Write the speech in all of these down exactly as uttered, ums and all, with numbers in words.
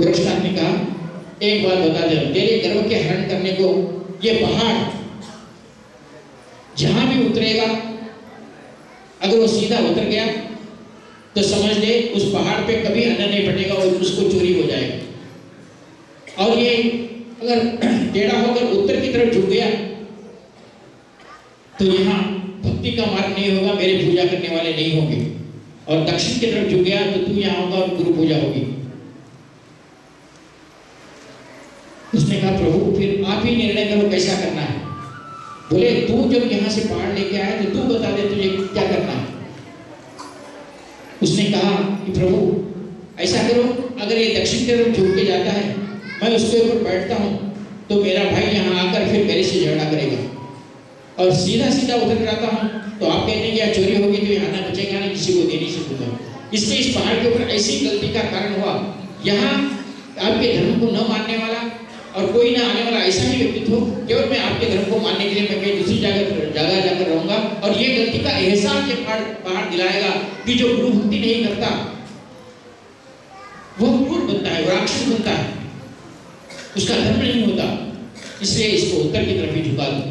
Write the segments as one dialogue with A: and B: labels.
A: गोरक्षनाथ ने कहा एक बात बता दे, तेरे गर्व के हरण करने को ये पहाड़ जहां भी उतरेगा, अगर वो सीधा उतर गया तो समझ ले उस पहाड़ पे कभी अन्न नहीं फटेगा और उसको चोरी हो जाएगा। और ये अगर टेढ़ा होकर उत्तर की तरफ झुक गया तो यहाँ भक्ति का मार्ग नहीं होगा, मेरे पूजा करने वाले नहीं होंगे। और दक्षिण की तरफ झुक गया तो तू यहाँ होगा और गुरु पूजा होगी। उसने कहा प्रभु फिर आप ही निर्णय करो कैसा करना है। बोले तू जब यहाँ से पहाड़ लेके आया तो तू बता दे तुझे क्या करना है। उसने कहा कि प्रभु ऐसा करो, अगर ये दक्षिण की तरफ झुक के जाता है, मैं उसके ऊपर बैठता हूँ तो मेरा भाई यहाँ आकर फिर मेरे से झगड़ा करेगा, और सीधा सीधा उधर जाता हूँ तो आप कहते हैं कि चोरी होगी तो यहाँ ना बचेगा ना किसी को दे नहीं सकूंगा। इसलिए इस पहाड़ के ऊपर ऐसी गलती का कारण हुआ, यहाँ आपके धर्म को न मानने वाला और कोई ना आने वाला ऐसा ही व्यक्तित्व, केवल मैं आपके धर्म को मानने के लिए मैं कहीं दूसरी जगह जगह जाकर रहूंगा। और ये गलती का एहसास ये पहाड़ पहाड़ दिलाएगा कि जो गुरु भक्ति नहीं करता वो क्रूर बनता है, राक्षस बनता है, उसका धर्म नहीं होता। इसलिए इसको उत्तर की तरफ ही झुका दो।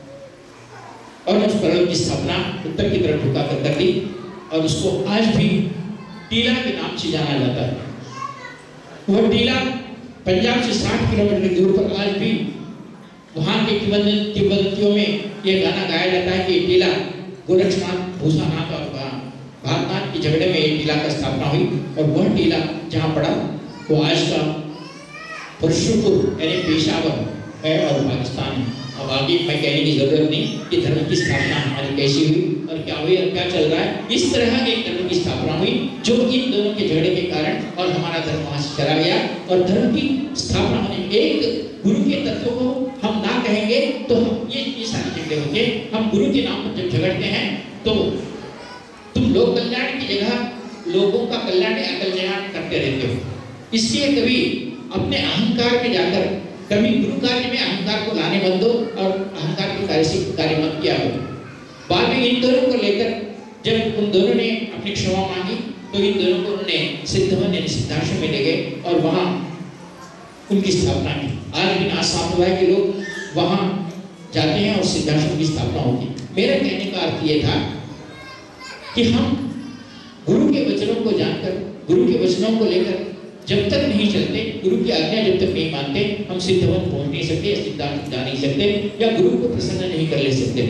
A: और उस पर्वत की स्थापना उत्तर की तरफ झुका कर कर दी, और उसको आज भी टीला के नाम से जाना जाता है। वह टीला पंजाब से साठ किलोमीटर की दूर पर आज भी वहां के किंवदंतियों में यह गाना गाया जाता है कि टीला गोरक्षनाथ, भूसानाथ और भारतनाथ के झगड़े में एक टीला का स्थापना हुई। और वह टीला जहाँ पड़ा वो आज का परशुपुर यानी पेशावर है और पाकिस्तान है। अब आगे मैं कहने की जरूरत नहीं कि धर्म की स्थापना हमारी कैसी हुई और क्या हुई और क्या चल रहा है। इस तरह एक धर्म की स्थापना हुई जो इन दोनों के झगड़े के कारण, और हमारा धर्म वहां से चला गया। और धर्म की स्थापना होने एक गुरु के तत्व को हम ना कहेंगे तो हम ये ये सारी झगड़े होंगे। हम गुरु के नाम पर जब झगड़ते हैं तो तुम लोक कल्याण की जगह लोगों का कल्याण या कल्याण करते रहते हो। इसलिए कभी अपने अहंकार में जाकर कभी गुरु कार्य में अहंकार को लाने मत दो और अहंकार के कार्य से कार्य मत किया हो। बाद में इन दोनों को लेकर जब उन दोनों ने अपनी क्षमा मांगी तो इन दोनों को उन्होंने सिद्धवन यानी सिद्धाश्रम में ले गए और वहाँ उनकी स्थापना की। आज भी नाथ संप्रदाय के लोग वहाँ जाते हैं और सिद्धाश्रम की स्थापना होती है। मेरा कहने का अर्थ ये था कि हम गुरु के वचनों को जानकर, गुरु के वचनों को लेकर जब तक नहीं चलते, गुरु की आज्ञा जब तक नहीं मानते, हम सिद्धवन पहुंच नहीं सकते, सिद्धांत जा नहीं सकते या गुरु को प्रसन्न नहीं कर ले सकते।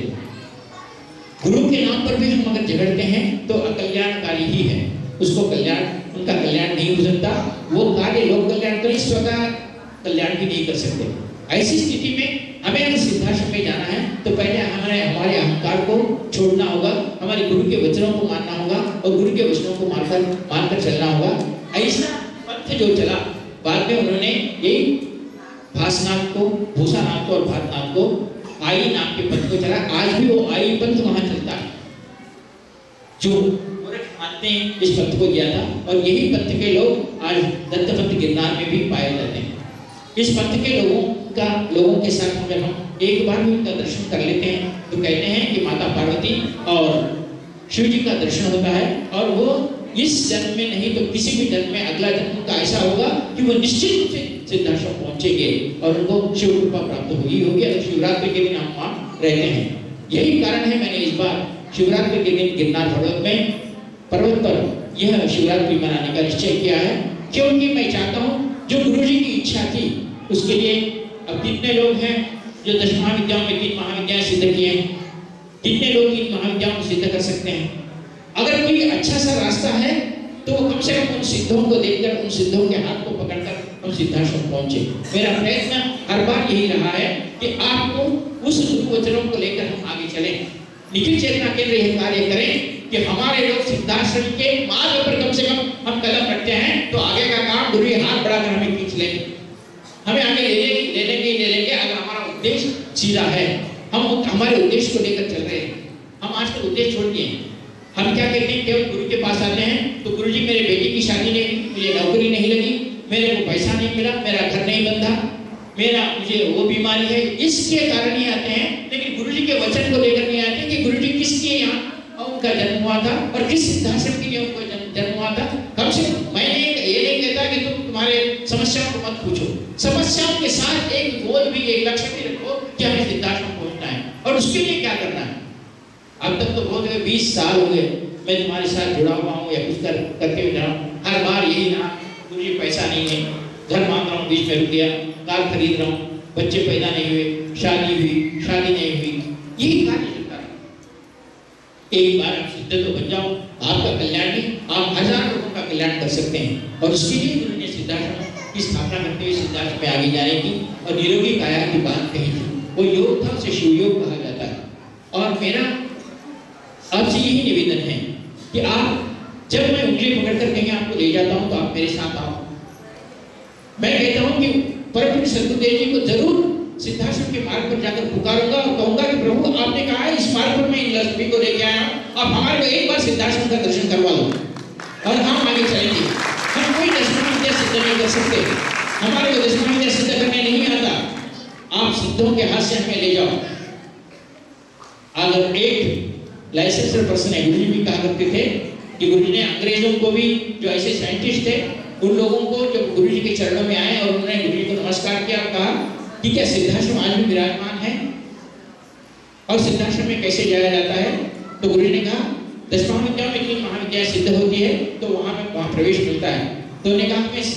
A: गुरु के नाम पर भी हम अगर झगड़ते हैं तो अकल्याणकारी ही है, उसको कल्याण, उनका कल्याण नहीं हो सकता। वो कार्य लोक कल्याण तो नहीं, स्वतः कल्याण भी नहीं कर सकते। ऐसी स्थिति में हमें अगर सिद्धाश्रम में जाना है तो पहले हमारे हमारे अहंकार को छोड़ना होगा, हमारे गुरु के वचनों को मानना होगा और गुरु के वचनों को मानकर मानकर चलना होगा। ऐसा पंथ जो चला, बाद में उन्होंने यही भासनाथ को, भूसानाथ को और भारतनाथ को आई नाम के पंथ को चला। आज भी वो आई पंथ वहां चलता है जो मानते हैं इस पंथ को किया था, और यही पंथ के लोग आज दत्त पंथ गिरनार में भी पाए जाते हैं। इस पंथ के लोगों का लोगों के साथ अगर हम एक बार भी उनका दर्शन कर लेते हैं तो कहते हैं कि माता पार्वती और शिव जी का दर्शन होता है, और वो इस जन्म में नहीं तो किसी भी जन्म में अगला जन्म का ऐसा होगा कि वो निश्चित रूप से सिद्धाश्रम पहुंचेंगे और उनको शिव कृपा प्राप्त होगी होगी और शिवरात्रि के दिन हम वहाँ रहते हैं। यही कारण है मैंने इस बार शिवरात्रि के दिन गिरनार पर्वत में पर्वत पर यह शिवरात्रि मनाने का निश्चय किया है, क्योंकि मैं चाहता हूँ जो गुरु जी की इच्छा थी उसके लिए। अब कितने लोग हैं जो दस महाविद्याओं में तीन महाविद्याएं सिद्ध किए हैं, कितने लोग इन महाविद्याओं को सिद्ध कर सकते हैं। अगर कोई अच्छा सा रास्ता है तो वो कम से कम उन सिद्धों को देखकर, उन सिद्धों के हाथ को पकड़कर हम सिद्धाश्रम पहुंचे। मेरा प्रयत्न हर बार यही रहा है कि आपको उस गुरु वचनों को लेकर हम आगे चलें। निखिल चेतना केंद्र यह कार्य करें कि हमारे लोग सिद्धाश्रम के मार्ग पर कम से कम हम कदम रखते हैं तो आगे का काम गुरु हाथ बढ़ाकर हमें खींच लेंगे, हमें आगे ले लेंगे ले लेंगे ले लेंगे अगर हमारा उद्देश्य सीधा है। हम हमारे उद्देश्य को लेकर चल रहे हैं। हम आज तक उद्देश्य छोड़ दिए। हम क्या कहते हैं, केवल गुरु के पास आते हैं तो गुरु जी मेरे बेटे की शादी नहीं हुई, मुझे नौकरी नहीं लगी, मेरे को पैसा नहीं मिला, मेरा घर नहीं बंधा, मेरा मुझे वो बीमारी है, इसके कारण ही आते हैं। लेकिन गुरु जी के वचन को लेकर नहीं आते कि गुरु जी किसके यहाँ उनका जन्म हुआ था और किस सिद्धाश्रम के लिए उनका जन्म हुआ था। कम से कम मैं ये नहीं कहता कि तुम तुम्हारे समस्या समस्याओं के साथ एक गोल भी, एक लक्ष्य भी रखो कि हमें सिद्धाश्रम पहुंचना है और उसके लिए क्या करना है। अब तक तो बहुत बीस साल हो गए मैं तुम्हारे साथ जुड़ा हुआ हूँ या कुछ कर करके भी रहा हूँ, हर बार यही ना, मुझे पैसा नहीं है, घर मांग रहा हूँ, बीच में रुक गया, कार खरीद रहा हूँ, बच्चे पैदा नहीं हुए, शादी हुई, शादी नहीं हुई, यही कार्य चलता है। एक बार आप सिद्ध तो बन जाओ, आपका कल्याण नहीं, आप हजार लोगों का कल्याण कर सकते हैं। और उसके लिए गुरु ने सिद्धाश्रम की स्थापना करते हुए सिद्धाश्रम में आगे जाने की और निरोगी काया की बात कही थी। वो योग था, उसे शिव योग कहा जाता है। और मेरा आपसे यही निवेदन है कि आप जब मैं उंगली पकड़कर कहीं आपको ले जाता हूं तो आप मेरे साथ आओ। मैं कहता हूं कि परम पूज्य सद्गुरुदेव जी को जरूर सिद्धाश्रम के मार्ग पर जाकर पुकारूंगा और कहूंगा कि प्रभु आपने कहा है इस मार्ग पर मैं इन लक्ष्मी को लेके आया हूं, आप हमारे को एक बार सिद्धाश्रम का दर्शन करवा दो और हम आगे चलेंगे। हम कोई दशमा विद्या सिद्ध नहीं कर सकते, हमारे को दशमा विद्या सिद्ध करने नहीं आता, आप सिद्धों के हाथ से हमें ले जाओ। अगर एक लाइसेंसर पर्सन है, गुरुजी भी कहा करते थे कि गुरुजी ने अंग्रेजों को भी, जो ऐसे साइंटिस्ट थे, उन लोगों को जब गुरुजी के चरणों में आए और उन्होंने गुरुजी को नमस्कार किया और कहा कि क्या सिद्धाश्रम आज भी विराजमान है और सिद्धाश्रम में कैसे जाया जाता है, तो गुरुजी ने कहा दस महाविद्याओं में तीन महाविद्याएं सिद्ध होती है तो वहां में वहां प्रवेश मिलता है। तो उन्होंने कहा हमें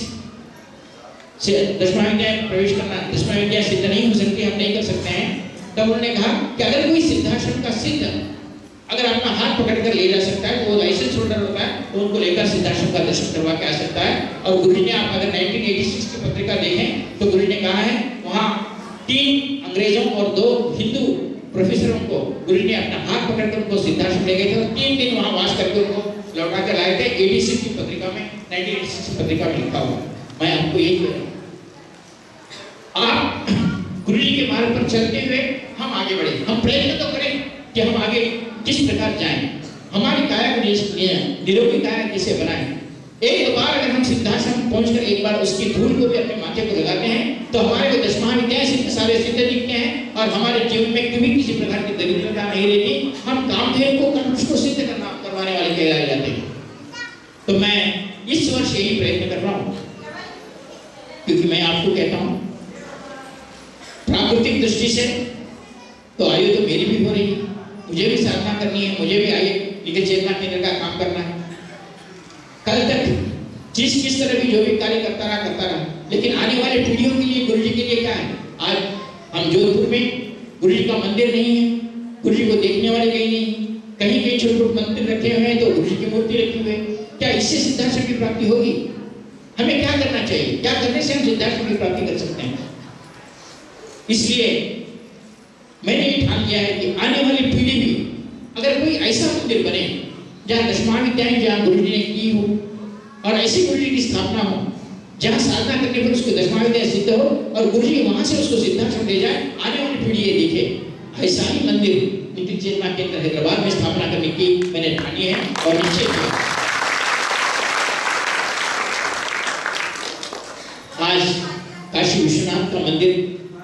A: दस महाविद्याएं में प्रवेश करना, दस महाविद्याएं सिद्ध नहीं हो सकती, हम नहीं कर सकते हैं। तब उन्होंने कहा कि अगर कोई सिद्धाश्रम का सिद्ध अगर अपना हाथ पकड़ कर ले जा सकता है तो वो लाइसेंस होल्डर होता है, तो उनको लेकर सिद्धाश्रम का दर्शन करवा के आ सकता है। और गुरुजी ने आप अगर नाइनटीन एटी सिक्स की पत्रिका देखें तो गुरुजी ने कहा है वहाँ तीन अंग्रेजों और दो हिंदू प्रोफेसरों को गुरुजी ने अपना हाथ पकड़कर उनको सिद्धाश्रम ले गए थे और तीन दिन वहाँ वास करके उनको लौटा कर लाए थे। एटी सिक्स की पत्रिका में, नाइनटीन एटी सिक्स की पत्रिका में लिखा हुआ। मैं आपको यही कह रहा हूँ, आप गुरुजी के मार्ग पर चलते हुए हम आगे बढ़े, हम प्रयत्न तो करें कि हम आगे किस प्रकार जाएं, हमारी काया को निरोगी काया कैसे बनाएं। एक बार अगर हम सिद्धाश्रम पहुंचकर एक बार उसकी धूल को भी अपने माथे को लगाते हैं तो हमारे को दस महाविद्याएं सिद्ध सारे सिद्ध दिखते हैं और हमारे जीवन में कभी किसी प्रकार की दरिद्रता नहीं रहती। हम कामधेनु को कंठ को सिद्ध करना करवाने वाले कहलाए जाते हैं। तो मैं इस वर्ष यही प्रयत्न कर रहा हूँ, क्योंकि मैं आपको कहता हूँ प्राकृतिक दृष्टि से तो आयु तो मेरी भी हो रही है, मुझे भी साधना करनी है, मुझे भी आगे निखिल चेतना केंद्र का काम करना है। कल तक जिस किस तरह भी जो भी कार्य करता रहा करता रहा, लेकिन आने वाले पीढ़ियों के लिए गुरुजी के लिए क्या है। आज हम जोधपुर में गुरुजी का मंदिर नहीं है, गुरुजी को देखने वाले कहीं नहीं, कहीं कहीं छोटे छोटे मंदिर रखे हुए हैं तो गुरुजी की मूर्ति रखी हुई है। क्या इससे सिद्धाश्रम की प्राप्ति होगी? हमें क्या करना चाहिए, क्या करने से हम सिद्धाश्रम की प्राप्ति कर सकते हैं? इसलिए मैंने ये ठान लिया है कि आने वाली पीढ़ी भी अगर कोई ऐसा मंदिर बने जहाँ दस महाविद्याएं जहाँ गुरुजी ने की हो और ऐसी गुरुजी की स्थापना हो जहाँ साधना करने पर उसको दस महाविद्याएं सिद्ध हो और गुरुजी वहां से उसको सिद्धाश्रम ले जाए, आने वाली पीढ़ी ये देखे ऐसा ही मंदिर निखिल चेतना केंद्र हैदराबाद में स्थापना करने की मैंने ठानी है और निश्चय किया। आज काशी विश्वनाथ का मंदिर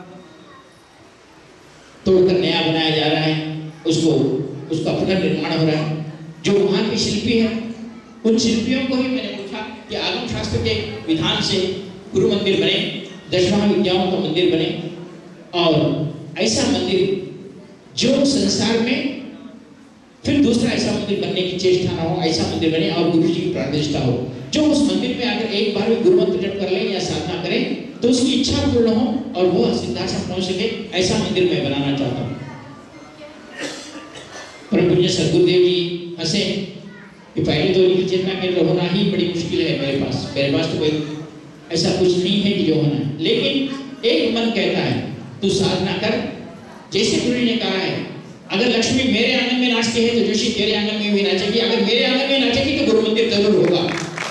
A: तोड़कर नया बनाया जा रहा है, उसको उसका पुनर्निर्माण हो रहा है। जो वहाँ के शिल्पी हैं उन शिल्पियों को ही मैंने पूछा कि आगम शास्त्र के विधान से गुरु मंदिर बने, दस महाविद्याओं का मंदिर बने और ऐसा मंदिर जो संसार में फिर दूसरा ऐसा मंदिर बनने की चेष्टा ना हो, ऐसा मंदिर बने और गुरु जी की प्राणप्रतिष्ठा हो। जो उस मंदिर में अगर एक बार भी गुरु मंत्र जप कर ले या साधना करें तो उसकी इच्छा पूर्ण हो और वो सिद्धाश्रम पहुंच सके, ऐसा मंदिर मैं बनाना चाहता हूँ। परम पूज्य सद्गुरुदेव जी हंसे कि पहले तो निखिल चेतना केंद्र होना ही बड़ी मुश्किल है मेरे पास, मेरे पास तो कोई ऐसा कुछ नहीं है कि जो होना है, लेकिन एक मन कहता है तू साधना कर। जैसे गुरु ने कहा है अगर लक्ष्मी मेरे आंगन में नाचती है तो जोशी तेरे आंगन में भी नाचेगी, अगर मेरे आंगन में नाचेगी तो गुरु मंदिर जरूर होगा।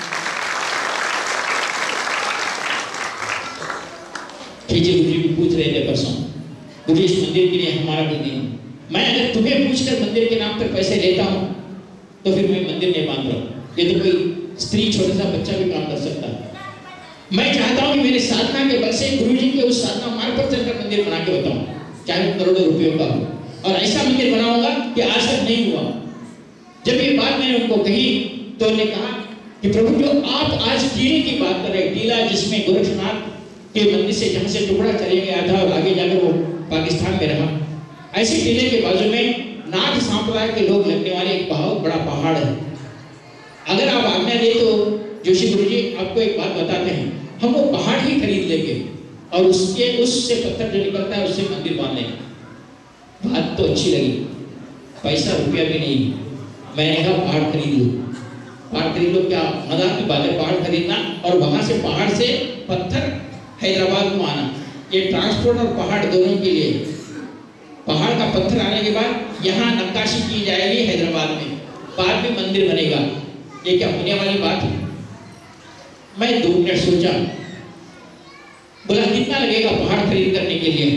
A: खींचे गुरु जी पूछ रहे थे परसों, गुरु इस मंदिर के लिए हमारा भी दिन, मैं अगर तुम्हें पूछकर मंदिर के नाम पर पैसे लेता हूँ तो फिर मैं मंदिर नहीं बांध रहा हूँ। ये तो कोई स्त्री छोटा सा बच्चा भी काम कर सकता है। मैं चाहता हूँ कि मेरे साधना के बल से गुरु जी के उस साधना मार्ग पर चलकर मंदिर बना के बताऊँ, चाहे करोड़ों रुपयों का हो, और ऐसा मंदिर बनाऊंगा कि आज तक नहीं हुआ। जब ये बात मैंने उनको कही तो उन्होंने कहा कि प्रभु जो आप आज टीले की बात कर रहे हैं, टीला जिसमें गोरक्षनाथ के मंदिर से जहाँ से टुकड़ा चले गया था और आगे जाकर वो पाकिस्तान में रहा, ऐसे टीले के बाजू में नाथ संप्रदाय के लोग लगने वाले एक बहुत बड़ा पहाड़ है। अगर आप आज्ञा दे तो जोशी गुरु जी आपको एक बात बताते हैं, हम वो पहाड़ ही खरीद लेंगे और उसके उससे पत्थर जो निकलता है उससे मंदिर बांध लेंगे। बात तो अच्छी लगी, पैसा रुपया भी नहीं। मैंने कहा पहाड़ खरीद लो, पहाड़ खरीद लो, क्या मजाक की बात है पहाड़ खरीदना और वहां से पहाड़ से पत्थर हैदराबाद में आना, ये ट्रांसपोर्ट और पहाड़ दोनों के लिए। पहाड़ का पत्थर आने के बाद यहाँ नक्काशी की जाएगी हैदराबाद में, बाद में मंदिर बनेगा। ये क्या होने वाली बात है? मैं दो मिनट सोचा, बोला कितना लगेगा पहाड़ खरीद करने के लिए?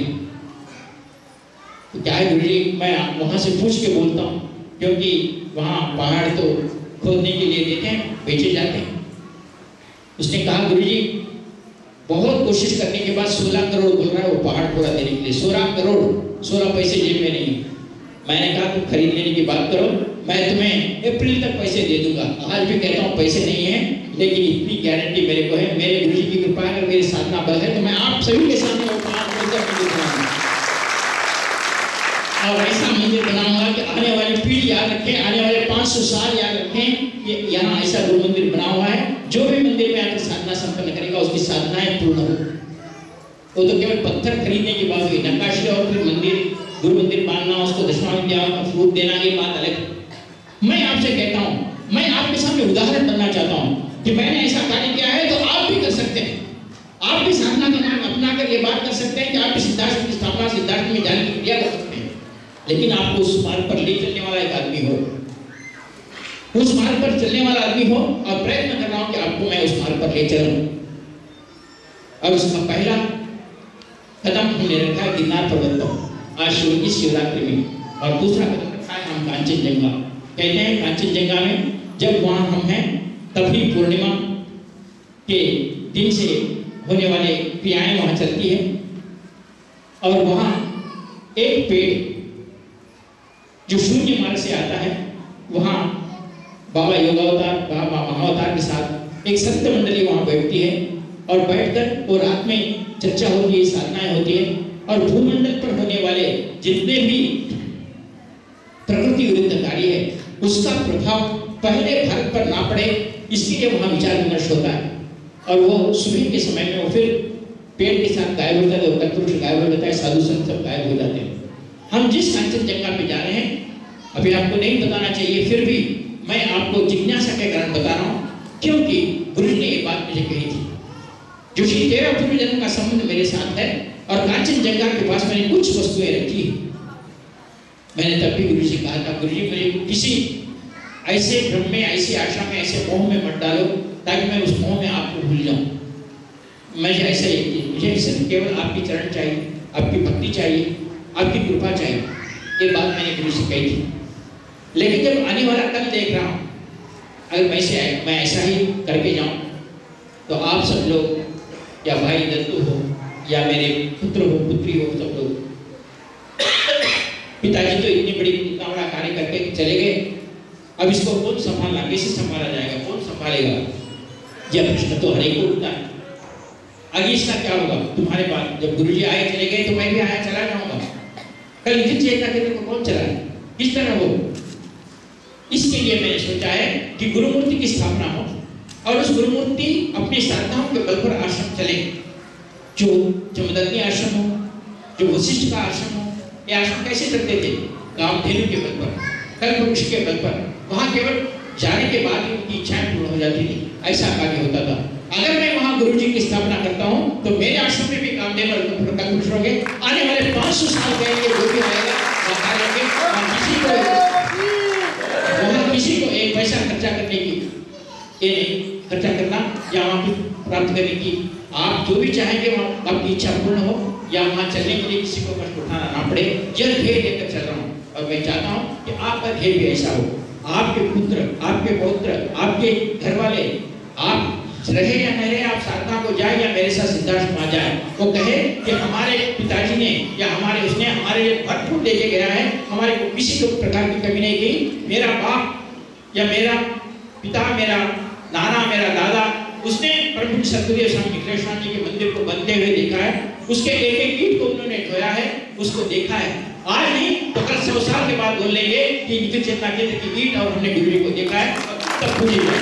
A: तो क्या है गुरुजी, मैं वहां से पूछ के बोलता हूँ, क्योंकि वहाँ पहाड़ तो खोदने के लिए देते हैं, बेचे जाते हैं। उसने कहा गुरुजी बहुत कोशिश करने के बाद सोलह करोड़ बोल रहा है वो पहाड़ पूरा देने के लिए। सोलह करोड़, सोलह पैसे जेब में नहीं। मैंने कहा तुम खरीद लेने की बात करो, मैं तुम्हें अप्रैल तक पैसे दे दूंगा। आज भी कहता हूँ पैसे नहीं है, लेकिन इतनी गारंटी मेरे को है, मेरे गुरुजी की कृपा है, मेरी साधना बल है, तो मैं आप सभी के सामने वो पहाड़ खोदकर मंदिर बनाऊंगा और ऐसा मंदिर बनाऊंगा कि आने वाली पीढ़ी याद रखें, आने वाले पाँच सौ साल याद रखें, ये यहाँ ऐसा गुरु मंदिर बना हुआ है। जो भी मंदिर में आकर साधना संपन्न करेगा उसकी साधनाएं पूर्ण हो। वो तो केवल पत्थर खरीदने की बात हुई, नक्काशी और फिर मंदिर, गुरु मंदिर बांधना, उसको दशमा विद्या का फ्रूट देना, ये बात अलग। मैं आपसे कहता हूँ, मैं आपके सामने उदाहरण बनना चाहता हूँ कि मैंने ऐसा कार्य किया है तो आप भी कर सकते हैं। आप भी साधना का मार्ग अपना कर ये बात कर सकते हैं कि आप भी सिद्धार्थ की स्थापना, सिद्धार्थ में जाने की क्रिया कर सकते हैं। लेकिन आपको उस मार्ग पर ले चलने वाला एक आदमी हो, उस मार्ग पर चलने वाला आदमी हो, और प्रयत्न कर रहा हूं कि आपको मैं उस मार्ग पर ले चलूं। और उसका पहला कदम हमने रखा है गिरनार पर्वत पर आज शिव की शिवरात्रि में, और दूसरा कदम रखा है हम कांचनजंगा। कहते हैं कांचनजंगा में जब वहां हम हैं तभी पूर्णिमा के दिन से होने वाले क्रियाएं वहां चलती है। और वहां एक पेड़ जो शून्य मार्ग से आता है, वहां बाबा योगावतार, बाबा महावतार के साथ एक संत मंडली वहां बैठती है और बैठकर वो रात में चर्चा होती है, साधनाएं होती है, और भूमंडल पर होने वाले जितने भी प्रकृति विरुद्ध कार्य है उसका प्रभाव पहले भारत पर ना पड़े, इसके लिए वहां विचार विमर्श होता है। और वो सुबह के समय में वो फिर पेड़ के साथ गायब हो जाता है, कल्पवृक्ष गायब हो जाता है, साधु संत सब गायब हो जाते हैं। हम जिस कांचनजंगा पे जा रहे हैं अभी आपको नहीं बताना चाहिए, फिर भी मैं आपको जिज्ञासा के कारण बता रहा हूँ, क्योंकि गुरु ने ये बात मुझे कही थी। जो श्री तेरह पूर्व जन्म का संबंध मेरे साथ है और कांचनजंगा के पास मैंने कुछ वस्तुएं रखी। मैंने तब भी गुरु से कहा था, गुरु जी मुझे किसी ऐसे भ्रम में, ऐसी आशा में, ऐसे मोह में मत डालो ताकि मैं उस मोह में आपको भूल जाऊं। मुझे ऐसा ही, मुझे सिर्फ केवल आपकी चरण चाहिए, आपकी भक्ति चाहिए, आपकी कृपा चाहिए। ये बात मैंने गुरु से कही थी। लेकिन जब आने वाला कल देख रहा हूँ, अगर मैं से मैं ऐसा ही करके जाऊं तो आप सब लोग, या भाई दत्तू हो या मेरे पुत्र हो, पुत्री हो, सब लोग, पिताजी तो इतनी बड़ी इतना बड़ा कार्य करके चले गए, अब इसको कौन संभालना, कैसे संभाला जाएगा, कौन संभालेगा? यह प्रश्न तो हर एक को उठता है। आगे इसका क्या होगा? तुम्हारे पास जब गुरुजी आए चले गए तो मैं भी आया चला जाऊंगा। कल निधि चेतना केंद्र को कौन चलाए, किस तरह हो? इसके लिए मैंने सोचा है कि गुरुमूर्ति की स्थापना हो और उस गुरुमूर्ति अपनी साधनाओं के बल पर आश्रम चले, जो जमदग्नि आश्रम हो, जो वशिष्ठ का आश्रम हो। ये आश्रम कैसे चलते थे? कामधेनु के बल पर, कल्पवृक्ष के बल पर। वहां केवल जाने के बाद ही उनकी इच्छाएं पूर्ण हो जाती थी, ऐसा कार्य होता था। अगर मैं वहां गुरु जी की स्थापना करता हूं तो मेरे आश्रम में भी कामधेनु और कल्पवृक्ष होंगे। आने वाले पाँच सौ साल कहेंगे जो भी आएगा वहां रहेंगे, और किसी को वहां किसी को एक पैसा खर्चा करने की ये नहीं, खर्चा करना या वहां प्राप्त करने की। आप जो भी चाहेंगे वहां आपकी इच्छा पूर्ण हो, या वहां चलने के लिए किसी को कष्ट उठाना ना पड़े। यह ध्येय लेकर चल रहा हूँ और मैं चाहता हूँ कि आपका ध्येय भी ऐसा हो, आपके पुत्र, आपके पौत्र, आपके घर वाले, आप रहे या न रहे, आप साधना को जाए या मेरे साथ सिद्धार्थ में आ जाए, वो कहे कि हमारे पिताजी ने या हमारे उसने हमारे लिए भरपूर लेके गया है, हमारे को किसी को प्रकार की कमी नहीं की। मेरा बाप या मेरा पिता, मेरा नाना, मेरा दादा, उस उसने प्रभु सतगुरु स्वामी निखिलेश्वर जी के मंदिर को बनते हुए देखा है, उसके एक एक ईंट को उन्होंने ढोया है, उसको देखा है। आज नहीं तो कल सौ साल के बाद बोल लेंगे कि निखिल चेतना केंद्र की ईंट और हमने बिजली को देखा है, तब पूछिए।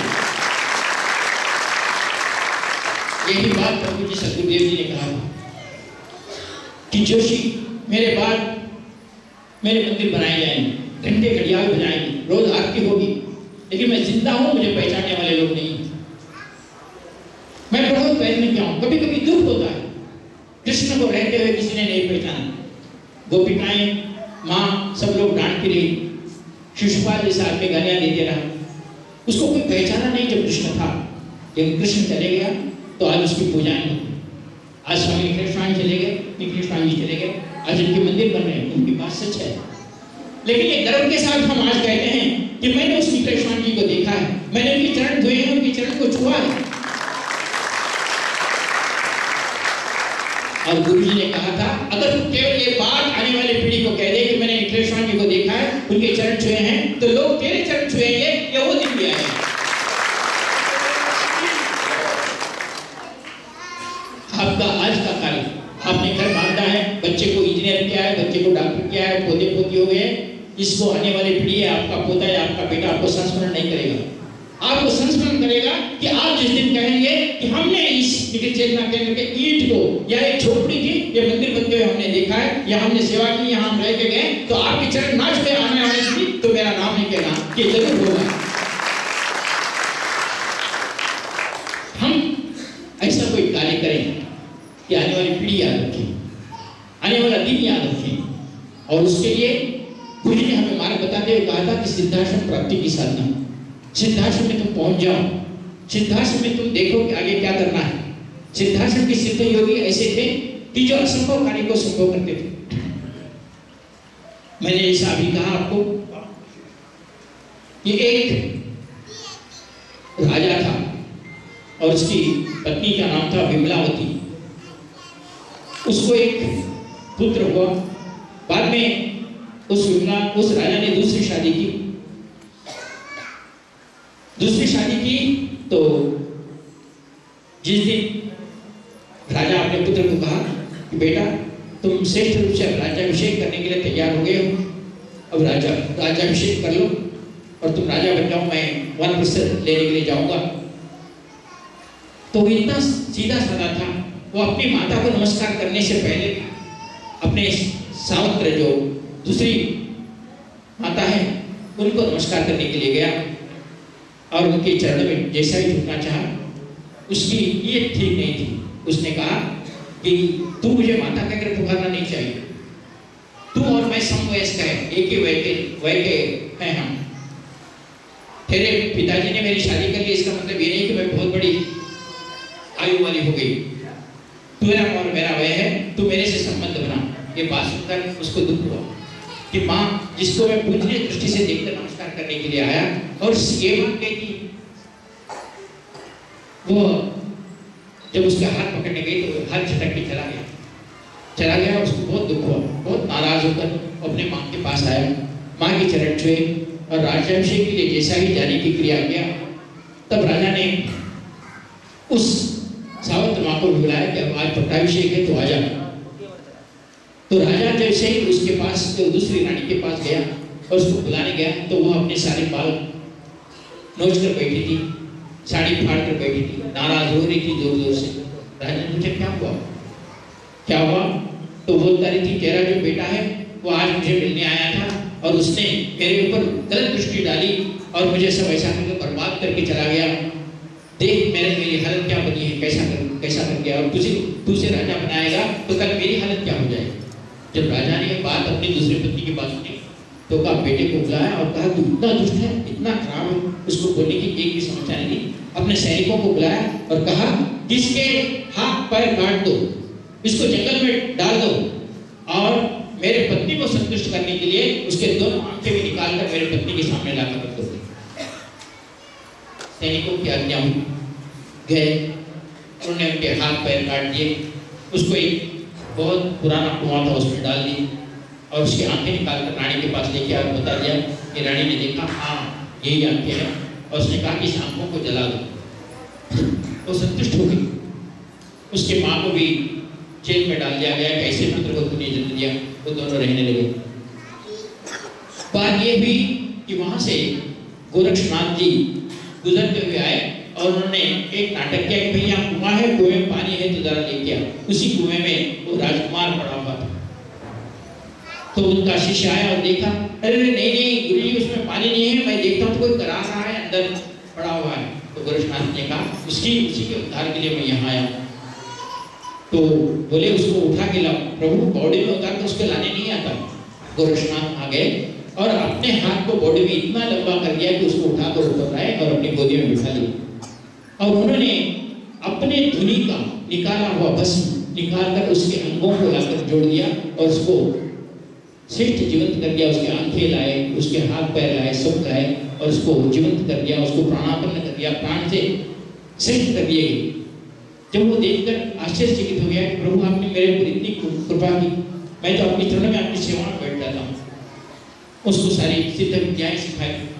A: यही बात प्रभु जी सतगुरुदेव जी ने कहा कि जोशी मेरे बाद मेरे मंदिर बनाए जाएंगे, घंटे घड़ियाल बजाएंगे, रोज आरती होगी, लेकिन मैं जिंदा हूं, मुझे पहचानने वाले लोग नहीं। मैं बहुत पैर में क्या हूं, कभी कभी दुख होता है, कृष्ण को रहते हुए किसी ने नहीं पहचाना, गोपिकाएं माँ सब लोग डांटती रही, शिशुपाल जैसा आदमी गालियां देते रहा, उसको कोई पहचाना नहीं जब कृष्ण था। जब कृष्ण चले गया तो आज उसकी पूजाएं होती। आज स्वामी निखिलेश्वर चले गए, निखिलेश्वर जी चले गए, आज उनके मंदिर बन रहे हैं, उनकी बात सच है। लेकिन ये गर्व के साथ हम आज कहते हैं कि मैंने उस निखिलेश्वर जी को देखा है, मैंने उनके चरण धोए हैं, उनके चरण को छुआ है। और गुरु जी ने कहा था, अगर तू केवल ये बात आने वाली पीढ़ी को कह दे कि मैंने निखिलेश्वर जी को देखा है, उनके चरण छुए हैं, तो लोग तेरे चरण छुएंगे, ये वो दिन भी आएगा। आपका आज का कार्य, आपने घर बांधा है, बच्चे को इंजीनियर किया है, बच्चे को डॉक्टर किया है, पोते पोती हो गए, इसको आने वाली पीढ़ी है, आपका पोता या आपका बेटा आपको संस्मरण नहीं करेगा। आपको संस्मरण करेगा कि आप जिस दिन कहेंगे कि हमने इस निखिल चेतना केंद्र के ईंट को, या एक झोपड़ी थी, ये मंदिर बनते हुए हमने देखा है, या हमने सेवा की, यहाँ हम रह के गए, तो आपके चरण ना छुए आने वाले दिन, तो मेरा नाम नहीं कहना, कि जरूर होगा। हम ऐसा कोई कार्य करें कि आने वाली पीढ़ी याद रखे, आने वाला दिन याद रखे, और उसके लिए गुरु जी ने हमें मार्ग बताते हुए कहा था कि सिद्धाश्रम प्राप्ति की साधना, सिद्धाश्रम में तुम पहुंच जाओ, सिद्धाश्रम में तुम देखो कि आगे क्या करना है। सिद्धाश्रम के सिद्ध योगी ऐसे थे कि जो असंभव कार्य को संभव करते थे। मैंने ऐसा अभी कहा आपको कि एक राजा था और उसकी पत्नी का नाम था विमलावती। उसको एक पुत्र हुआ, बाद में उस विमला उस राजा ने दूसरी शादी की। दूसरी शादी की तो जिस दिन राजा अपने पुत्र को कहा कि बेटा तुम श्रेष्ठ रूप से राज्याभिषेक करने के लिए तैयार हो गए हो, अब राजा राज्याभिषेक कर लो और तुम राजा बन जाओ, मैं वन प्रसन्न लेने के लिए जाऊंगा। तो वो इतना सीधा साधा था, वो अपनी माता को नमस्कार करने से पहले अपने सावत्र जो दूसरी माता है उनको नमस्कार करने के लिए गया और उनके चरणों में जैसा ही झुकना चाहा, उसकी ये ठीक नहीं थी। उसने कहा कि तू मुझे माता कहकर पुकारना नहीं चाहिए, तू और मैं समवयस्क है, एक ही वय के वय के हैं हम। तेरे पिताजी ने मेरी शादी कर ली, इसका मतलब ये नहीं कि मैं बहुत बड़ी आयु वाली हो गई। तेरा और मेरा वय है, तू मेरे से संबंध बना। ये बात सुनकर उसको दुख हुआ कि माँ जिसको मैं पूजनीय दृष्टि से देखकर नमस्कार करने के लिए आया और ये मान गई कि वो जब उसके हाथ पकड़ने गई तो हाथ झटक के चला गया चला गया और उसको बहुत दुख हुआ। बहुत नाराज होकर अपने माँ के पास आया, माँ के चरण छुए और राज्याभिषेक के लिए जैसा ही जाने की क्रिया किया, तब राजा ने उस सावंत माँ को बुलाया कि अब आज पट्टाभिषेक है तो आ जा। तो राजा जैसे ही उसके पास तो दूसरी रानी के पास गया और उसको बुलाने गया तो वो अपने सारे बाल नोच कर बैठी थी, साड़ी फाड़ कर बैठी थी, नाराज हो रही थी जोर जोर से। राजा ने पूछा क्या हुआ क्या हुआ तो बोलता रही थी तेरा जो बेटा है वो आज मुझे मिलने आया था और उसने मेरे ऊपर गलत दृष्टि डाली और मुझे सब ऐसा करके बर्बाद करके चला गया। देख मेरे मेरी हालत क्या बनी है, कैसा कर कैसा कर गया, और तुझे तुझे राजा बनाएगा तो कल मेरी हालत क्या हो जाएगी। जब राजा ने ये बात अपनी दूसरी पत्नी की बात सुनी तो कहा बेटे को बुलाया और कहा तू इतना दुष्ट है, इतना खराब है, उसको बोलने की एक भी समस्या नहीं। अपने सैनिकों को बुलाया और कहा इसके हाथ पैर काट दो, इसको जंगल में डाल दो और मेरे पत्नी को संतुष्ट करने के लिए उसके दोनों आंखें भी निकाल कर मेरे पत्नी के सामने लाकर रख दो। सैनिकों की आज्ञा हुई, गए, उन्होंने उनके हाथ पैर काट दिए, उसको एक बहुत पुराना कुआं था उसमें डाल दी और उसकी आंखें निकाल कर रानी के पास लेके आकर बता दिया कि रानी ने देखा हाँ यही आंखें हैं और उसने कहा कि इस आंखों को जला दो। वो संतुष्ट हो गई। उसके माँ को भी जेल में डाल दिया गया, कैसे पुत्र को तूने जन्म दिया, वो दोनों रहने लगे। बात ये हुई कि वहां से गोरक्षनाथ जी गुजरते हुए आए और उन्होंने एक नाटक किया कि भैया कुआं है, कुएं में पानी है तो जरा लेके आओ। उसी कुएं में वो राजकुमार पड़ा हुआ था। तो उनका शिष्य आया और देखा, अरे नहीं नहीं गुरुजी उसमें पानी नहीं है, मैं देखता हूँ तो कोई करा रहा है, अंदर पड़ा हुआ है। तो गोरक्षनाथ ने कहा उसकी उसी के उद्धार के लिए मैं यहाँ आया। तो बोले उसको उठा के लाओ। प्रभु बॉडी में उतार कर उसको लाने नहीं आता। गोरक्षनाथ आ गए और अपने हाथ को बॉडी में इतना लंबा कर दिया कि उसको उठा कर ऊपर लाए और अपनी गोदी में बिठा लिया। और उन्होंने अपने धुनी का निकाला हुआ भस्म निकाल कर उसके अंगों को लाकर जोड़ दिया और उसको श्रेष्ठ जीवंत कर दिया। उसके आंखें लाए, उसके हाथ पैर लाए, सब लाए और उसको जीवंत कर दिया, उसको प्राणापन्न कर दिया, प्राण से श्रेष्ठ कर दिए गए। जब वो देखकर आश्चर्यचकित हो गया कि प्रभु आपने मेरे ऊपर इतनी कृपा की, मैं तो अपनी चरणों में आपकी सेवा में बैठ जाता हूँ। उसको सारी सिद्ध विद्याएं सिखाई।